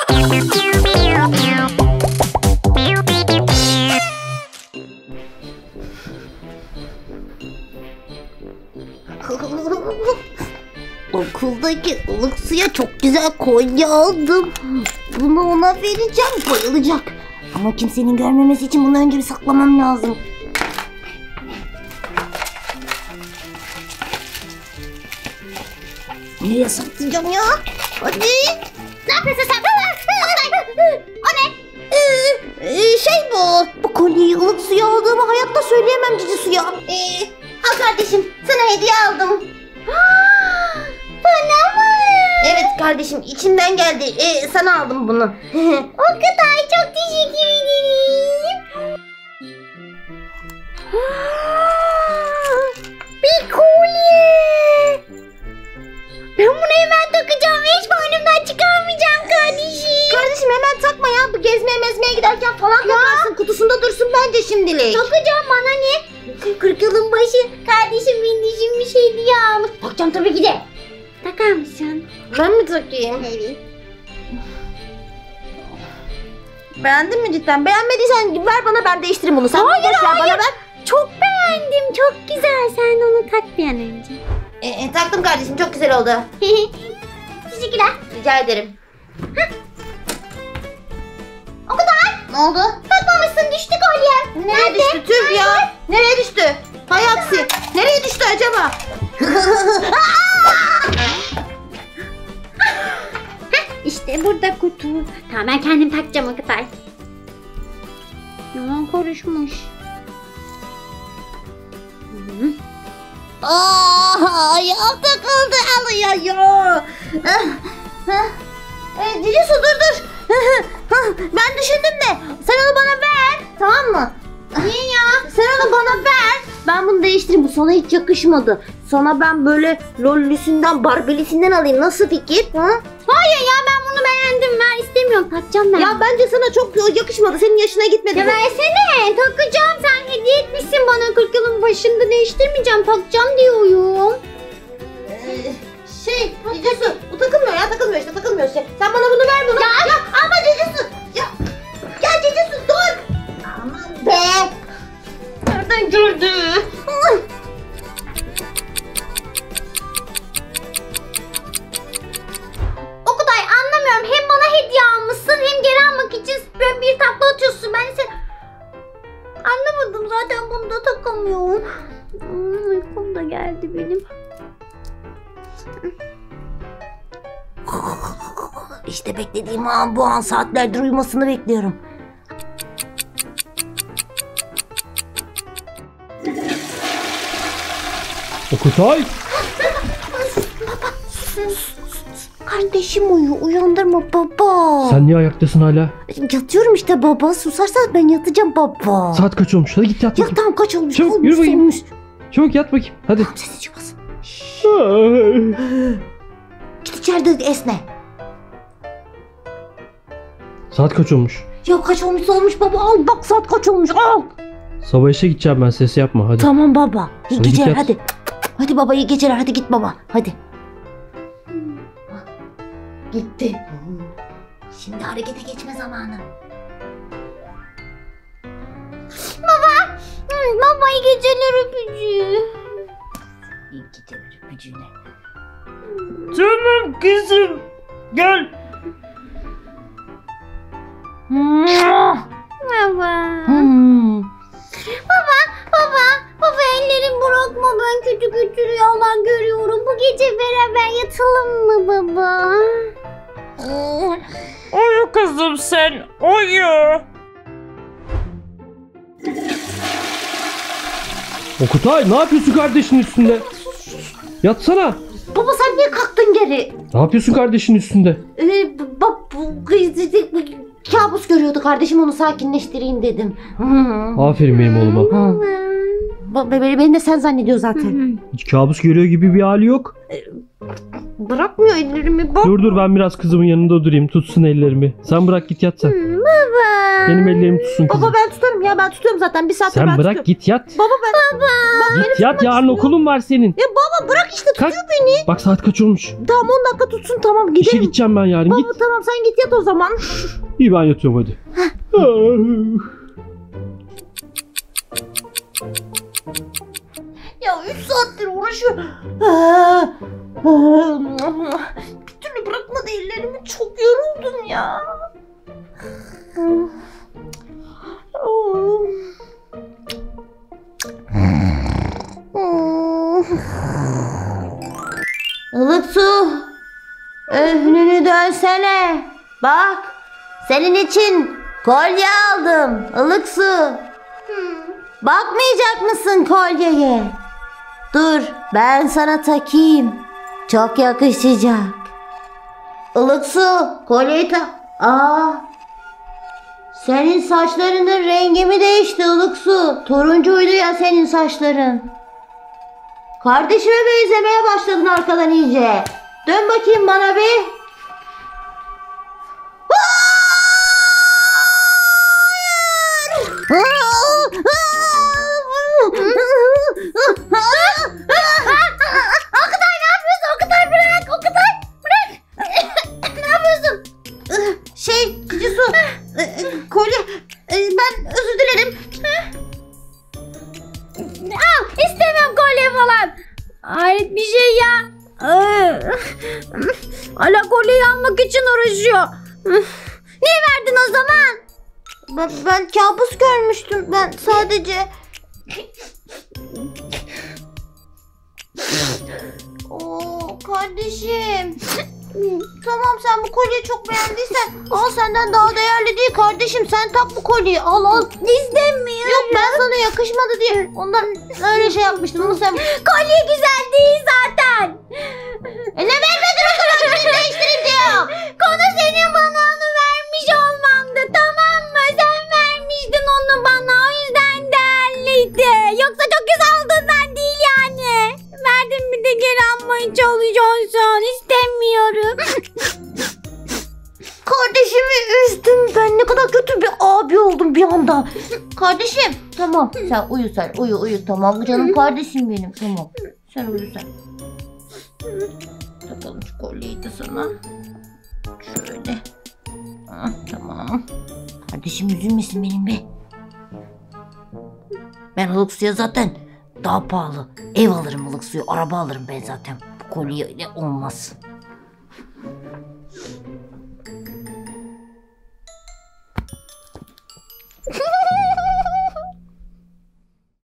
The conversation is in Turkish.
Okuldaki ılık suya çok güzel kolye aldım. Bunu ona vereceğim, bayılacak. Ama kimsenin görmemesi için bunu önce bir saklamam lazım. Nereye saklayacağım ya? Hadi. Ne yapıyorsun sen? O ne? Şey bu kolyeyi ılık suya aldığımı hayatta söyleyemem Cici Su'ya. Al kardeşim, sana hediye aldım. Bana mı? Evet kardeşim, içimden geldi. Sana aldım bunu. O kadar, çok teşekkür ederim. Bir kolye. Ben bunu hemen takacağım ve hiç boynumdan çıkarmayacağım kardeşim. Kardeşim hemen takma ya. Bu gezmeye mezmeye giderken falan takarsın. Kutusunda dursun bence şimdilik. Takacağım, bana ne? 40 yılın başı kardeşim benim dişim bir şey diye almış. Takacağım tabii ki de. Takar mısın? Ben mi takayım? Evet. Beğendin mi cidden? Beğenmediysen ver bana, ben değiştireyim bunu. Sen Hayır, boş ver, hayır. bana ver. Çok beğendim, çok güzel. Sen onu tak bir an önce. Taktım kardeşim, çok güzel oldu. Teşekkürler. Rica ederim. O kadar. Ne oldu? Takmamışsın, düştü kolyem. Nereye düştü? Tüh ya. Nereye düştü? Hay aksi. Nereye düştü acaba? İşte burada kutu. Tamam, ben kendim takacağım o kadar. Yalan karışmış. Ayağım takıldı, alıyor ya. Cici Su dur. Ben düşündüm de sen onu bana ver. Tamam mı? Niye ya? Sen onu bana ver. Ben bunu değiştireyim. Bu sana hiç yakışmadı. Sana ben böyle lollüsünden, barbelisinden alayım. Nasıl fikir? Ha? Hayır ya, ben bunu beğendim. Ver, istemiyorum. Takacağım ben. Ya bence sana çok yakışmadı. Senin yaşına gitmedi Ya bu. versene. Takacağım. Sen hediye etmişsin bana 40 yılın başında, değiştirmeyeceğim. Takacağım diyorum. Cici Su, bu takılmıyor ya, takılmıyor işte, takılmıyor işte. Sen bana bunu ver bunu. Ya ama Cici Su. Ya Cici Su dur. Aman be. Nereden gördü? O kadar anlamıyorum. Hem bana hediye almışsın hem geri almak için böyle bir takla atıyorsun. Ben seni anlamadım. Zaten bunu da takamıyorum. Uykum da geldi benim. İşte beklediğim an bu an, saatlerdir uyumasını bekliyorum. Okutay! Kardeşim uyandırma baba. Sen niye ayaktasın hala? Yatıyorum işte baba, susarsan ben yatacağım baba. Saat kaç olmuş? Hadi git yat Ya bakayım. tamam, kaç olmuş? Çabuk, Olmuş, yürü bakayım. olmuş. Çabuk yat bakayım. Hadi. Sesi çıkmasın. Git içeride esne. Saat kaç olmuş? Ya kaç olmuşsa olmuş baba, al bak saat kaç olmuş, al. Sabah işe gideceğim ben, ses yapma hadi. Tamam baba. İyi Hadi git geceler yat. hadi. Hadi baba, iyi geceler, hadi git baba. Hadi. Gitti. Şimdi harekete geçme zamanı. Baba, iyi geceler öpücüğü. İyi geceler öpücüğüne. Canım kızım. Gel. Baba. Hmm. Baba ellerim bırakma, ben kötü kötü rüyalar görüyorum. Bu gece beraber yatalım mı baba? Uyu kızım sen, uyu. Okutay, ne yapıyorsun kardeşinin üstünde? Yatsana. Baba sen niye kalktın geri? Ne yapıyorsun kardeşinin üstünde? Kabus görüyordu kardeşim, onu sakinleştireyim dedim. Aferin benim oğluma. Beni de sen zannediyor zaten. Hiç kabus görüyor gibi bir hali yok. Bırakmıyor ellerimi bak. Dur ben biraz kızımın yanında durayım, tutsun ellerimi. Sen bırak git yat sen. Baba. Benim ellerimi tutsun kızım. Baba ben tutarım ya, ben tutuyorum zaten. Bir saattir ben Sen bırak tutuyorum. git yat. Baba ben. Baba. Git yat, yarın okulun var senin. Ya baba bırak işte, tutuyor Kalk. beni. Bak saat kaç olmuş. Tamam 10 dakika tutsun, tamam İşe gidelim. gideceğim ben yarın, Baba git. tamam sen git yat o zaman. İyi ben yatıyorum hadi. Ya 3 saattir uğraşıyor. Bir türlü bırakmadı ellerimi. Çok yoruldum ya. Ilık su. Önünü dönsene. Bak. Senin için kolye aldım. Ilık su. Bakmayacak mısın kolyeye? Dur ben sana takayım. Çok yakışacak. Ilık su, kolyeyi tak. Senin saçlarının rengi mi değişti ılık su? Turuncuydu ya senin saçların. Kardeşime benzemeye başladın arkadan iyice. Dön bakayım bana bir. Okutay ne yapıyorsun? Okutay bırak. Okutay bırak. Ne yapıyorsun? Cici su, kolye, ben özür dilerim. Al istemem kolye falan. Hayret bir şey ya. Hala kolyeyi almak için uğraşıyor. Niye verdin o zaman? Ben kabus görmüştüm. Ben sadece... Oo kardeşim. Tamam sen bu kolyeyi çok beğendiysen al, senden daha değerli değil kardeşim. Sen tak bu kolyeyi, al al. İstemiyorum. Yok ben sana yakışmadı diye ondan öyle şey yapmıştım ama sen... Kolye güzel değil zaten. Ne vermedin o zaman, seni değiştireyim diyor. Konu senin bana onu vermiş olmandı, tamam mı? Sen vermiştin onu bana, o yüzden değerliydi. Yoksa çok güzel olduğundan değil yani. Verdim bir de geri almaya çalışıyorsun. İstemiyorum. Kardeşimi üzdüm ben, ne kadar kötü bir abi oldum bir anda. Kardeşim tamam sen uyu, sen uyu tamam canım kardeşim benim, tamam. Sen uyu sen. Takalım şu kolyeyi de sana. Şöyle. Tamam. Kardeşim üzülmesin benim be. Ben ılık suya zaten daha pahalı ev alırım, ılık suyu araba alırım ben zaten. Bu kolyeyle olmaz.